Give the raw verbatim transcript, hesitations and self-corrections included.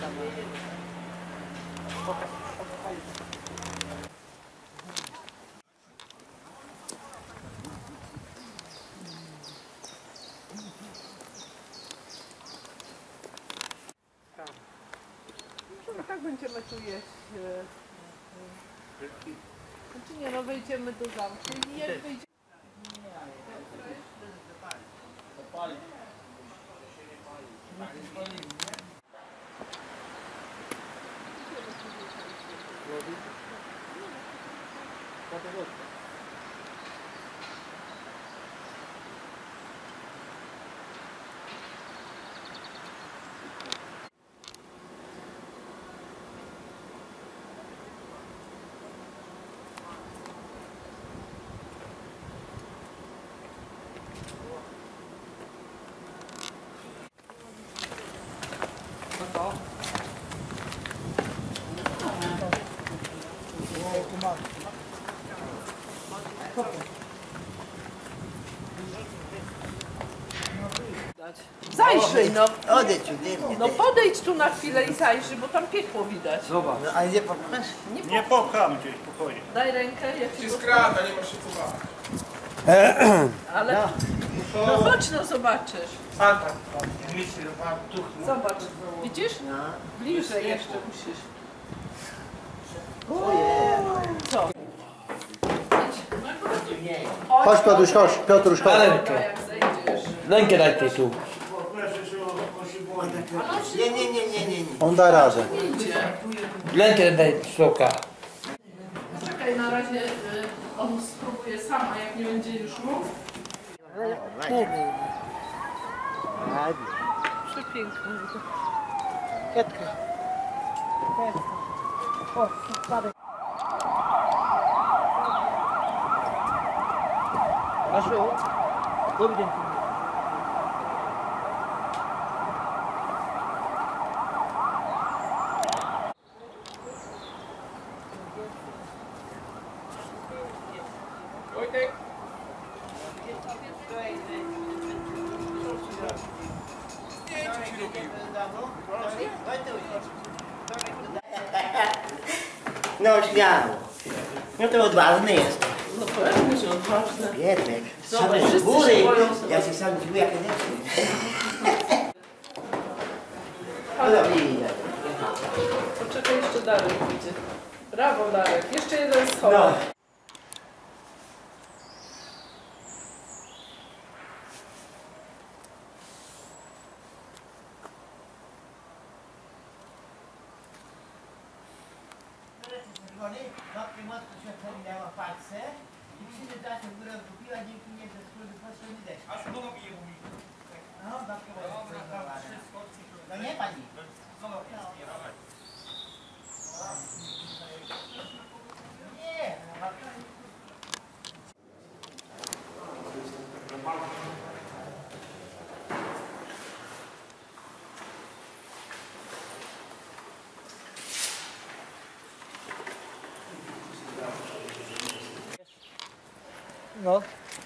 No tak będziemy tu jeść. Znaczy nie, no wejdziemy do zamku i jak wejdziemy... Zajrzyj no! Odejdź, odejdź. No podejdź tu na chwilę i zajrzyj, bo tam piekło widać. Zobacz. No, ale nie popchasz? Nie, po... Nie popcham gdzieś, spokojnie. Daj rękę, jak ci skrata, nie masz się tu bać. Ale... No chodź no zobaczysz. A tak, Zobacz, widzisz? Bliżej jeszcze musisz. Co? Chodź Piotruś, chodź, Piotruś, chodź. Jak zejdziesz. Rękę daj tej tu. Nie, nie, nie, nie, nie, nie. On da radę. Rękę daj szoka. Czekaj, na razie y, on spróbuje sama, jak nie będzie już mógł. Przepiękne. Kietka. O, spadek. Maszu, dobry dzień. Wojtek. No śmiało. No to odważny jest. No pewnie, że odważne. Biednek. Zobacz, Same z wszyscy góry. się boją. Ja się sam dziwię, jak nie. Ale widać. Poczekaj, jeszcze Darek idzie. Brawo Darek, jeszcze jeden schowek. No. Matki matko się miała palce i przyjdzie dać, które kupiła dzięki niej, że skóry poszły mi deszcz. Aż nogi je mówi. No, babka no nie pani. Nie, no babka. No.